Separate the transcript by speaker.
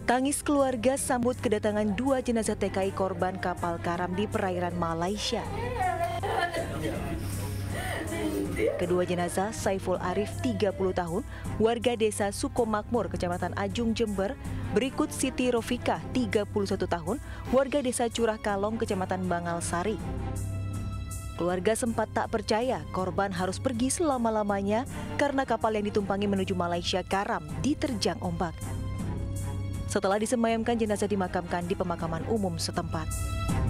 Speaker 1: Tangis keluarga sambut kedatangan dua jenazah TKI korban kapal karam di perairan Malaysia. Kedua jenazah Saiful Arif 30 tahun, warga desa Sukomakmur, Kecamatan Ajung, Jember, berikut Siti Rofika 31 tahun, warga desa Curah Kalong, Kecamatan Bangalsari. Keluarga sempat tak percaya korban harus pergi selama-lamanya karena kapal yang ditumpangi menuju Malaysia karam diterjang ombak. Setelah disemayamkan, jenazah dimakamkan di pemakaman umum setempat.